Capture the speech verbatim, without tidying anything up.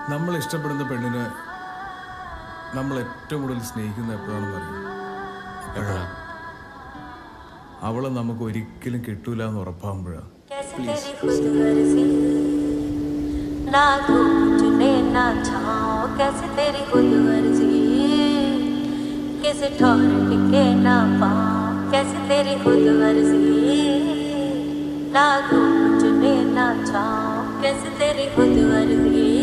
നമ്മൾ ഇഷ്ടപ്പെടുന്ന പെണ്ണിനെ നമ്മൾ ഏറ്റവും കൂടുതൽ സ്നേഹിക്കുന്ന എപ്പോഴാണെന്ന് അറിയാം. എപ്പോഴാ? അവളെ നമുക്ക് ഒരിക്കലും കിട്ടൂല എന്ന് ഉറപ്പാകുമ്പോഴാണ്. ना टूटने ना छाओ कैसे तेरी खुद वर्जी किसे ठोर टिके ना पाओ कैसे तेरी खुद वर्जी ना टूटने ना छाओ कैसे तेरी खुद वर्जी